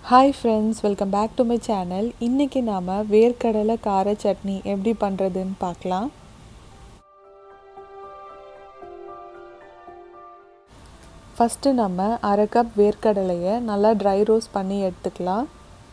Hi friends, welcome back to my channel. இன்னைக்கு நாம வேர்க்கடலை கார சட்னி எப்படி பண்றதுன்னு பார்க்கலாம். ஃபர்ஸ்ட் நம்ம 1/2 கப் வேர்க்கடலையை நல்லா dry roast பண்ணி எடுத்துக்கலாம்.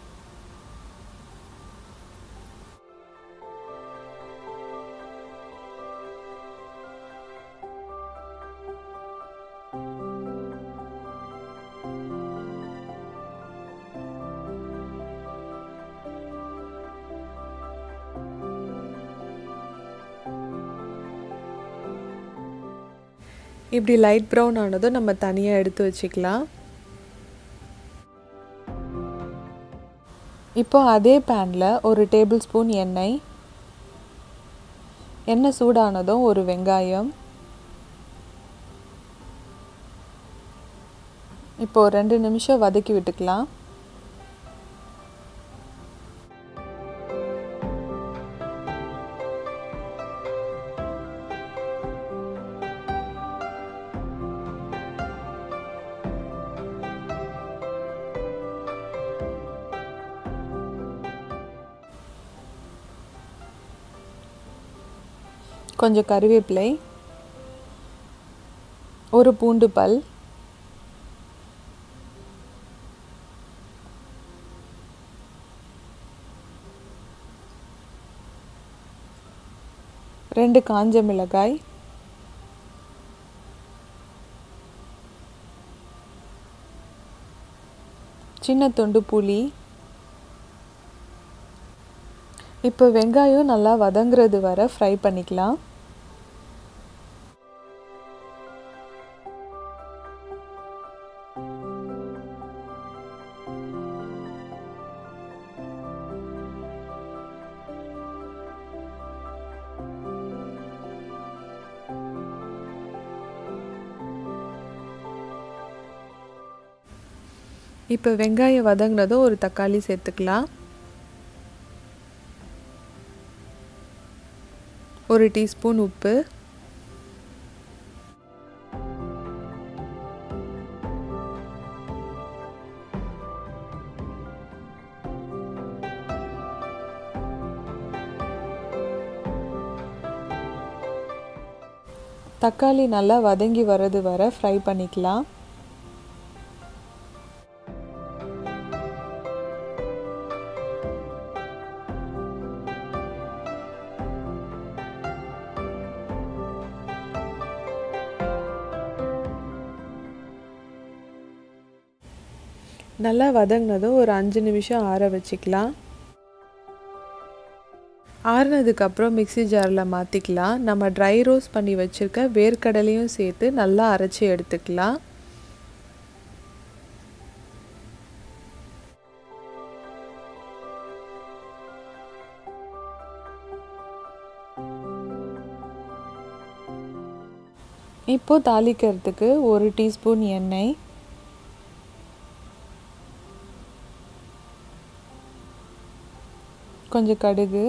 இப்படி லைட் ப்ரௌன் ஆனதும் நம்ம தனியாக எடுத்து வச்சுக்கலாம். இப்போ அதே பேனில் ஒரு டேபிள் ஸ்பூன் எண்ணெய் சூடானதும் ஒரு வெங்காயம், இப்போ 2 நிமிஷம் வதக்கி விட்டுக்கலாம். கொஞ்சம் கறிவேப்பிலை, ஒரு பூண்டு பல், ரெண்டு காஞ்ச மிளகாய், சின்ன துண்டு புளி. இப்போ வெங்காயம் நல்லா வதங்குறது வரை ஃப்ரை பண்ணிக்கலாம். இப்போ வெங்காயம் வதங்கினதும் ஒரு தக்காளி சேர்த்துக்கலாம். ஒரு டீஸ்பூன் உப்பு, தக்காளி நல்லா வதங்கி வர்றது வரை ஃப்ரை பண்ணிக்கலாம். நல்லா வதங்கினதும் ஒரு 5 நிமிஷம் ஆற வச்சுக்கலாம். ஆறுனதுக்கப்புறம் மிக்ஸி ஜாரில் மாற்றிக்கலாம். நம்ம ட்ரை ரோஸ்ட் பண்ணி வச்சுருக்க வேர்க்கடலையும் சேர்த்து நல்லா அரைச்சி எடுத்துக்கலாம். இப்போ தாளிக்கிறதுக்கு ஒரு டீஸ்பூன் எண்ணெய், கொஞ்சம் கடுகு,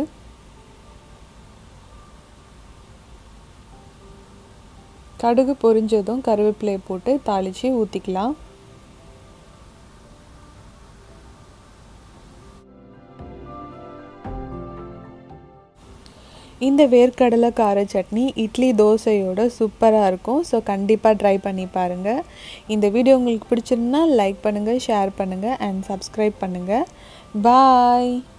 கடுகு பொரிஞ்சதும் கருவேப்பிலையை போட்டு தாளித்து ஊற்றிக்கலாம். இந்த வேர்க்கடலை கார சட்னி இட்லி தோசையோட சூப்பராக இருக்கும். ஸோ கண்டிப்பாக ட்ரை பண்ணி பாருங்கள். இந்த வீடியோ உங்களுக்கு பிடிச்சிருந்தா லைக் பண்ணுங்கள், ஷேர் பண்ணுங்கள் அண்ட் சப்ஸ்கிரைப் பண்ணுங்கள். பாய்.